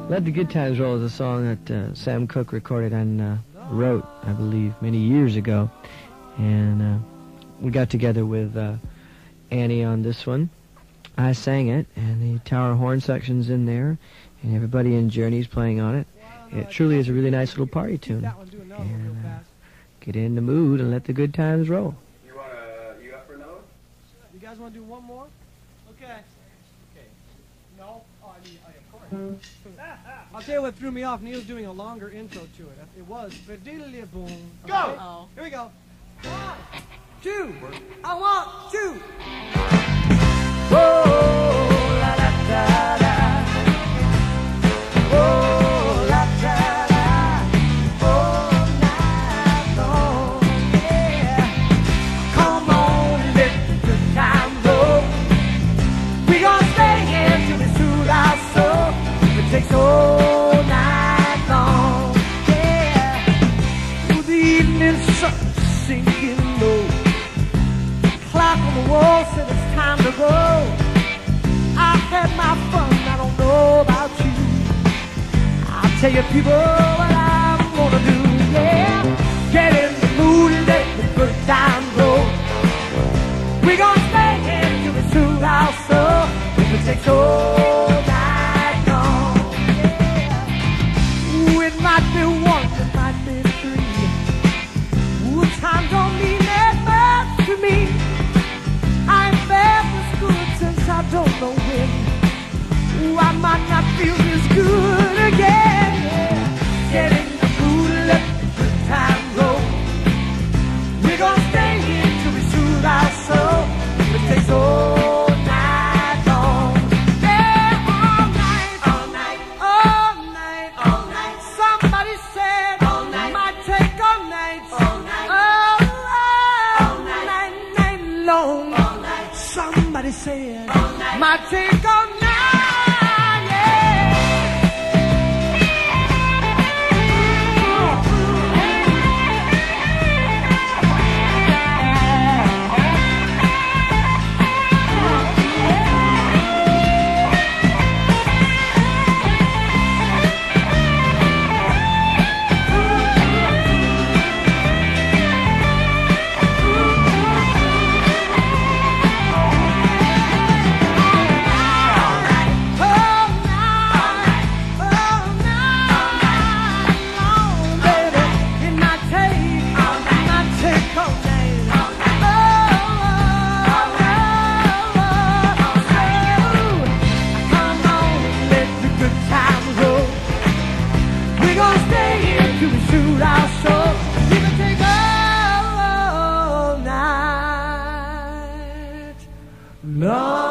Let the Good Times Roll is a song that Sam Cooke recorded and wrote, I believe, many years ago. And we got together with Annie on this one. I sang it, and the tower horn section's in there, and everybody in Journey's playing on it. It truly is a really nice little party tune. And get in the mood and let the good times roll. You up for another one? You guys want to do one more? Okay. No? Oh, I mean, of course. I'll tell you what threw me off. Neil's doing a longer intro to it. It was boom. Go! Oh. Here we go. 1, 2. I want 2. Oh, la da da da. Oh, la da da. All night long, yeah. Come on, let the good time roll. We gonna stay here till we soothe our soul. It takes all night long, yeah. Through the evening sun sinking low. Clock on the wall said it's time to go. I've had my fun, I don't know about you. I'll tell you people what I'm gonna do, yeah. Get in the mood and let the good time roll. We're gonna stay here till we soothe our soul. If it takes all night long, yeah. Ooh, it might be 1, it might be 3. Ooh, time don't mean that much to me. I ain't felt this good since I don't know when. Ooh, I might not feel this good again, yeah. Get in the mood and let the good time roll. We're gonna stay here till we soothe our soul. If it takes all night long, yeah, all night, all night, all night, all night. Somebody said all night might take all night, all night, all night, night long. Somebody said might take all night, shoot our soul. We can take all night long.